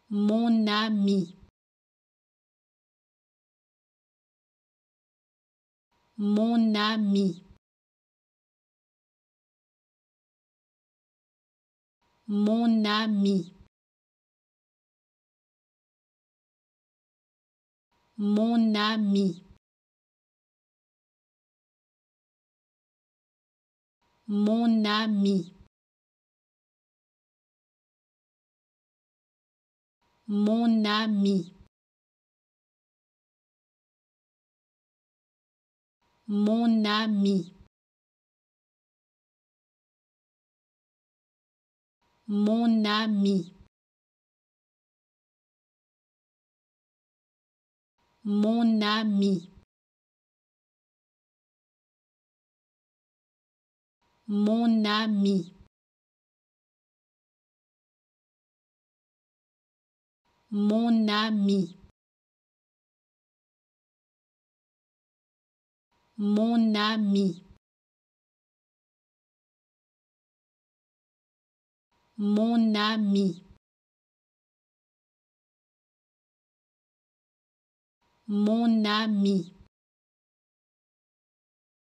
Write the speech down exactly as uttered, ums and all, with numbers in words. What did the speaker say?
Mon ami. Mon ami. Mon ami. Mon ami. Mon ami. Mon ami. Mon ami. Mon ami. Mon ami. Mon ami. Mon ami. Mon ami. Mon ami. Mon ami.